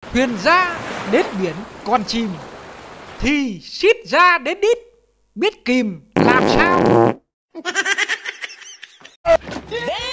Thuyền ra đến biển còn chìm, thì xít ra đến đít, biết kìm làm sao.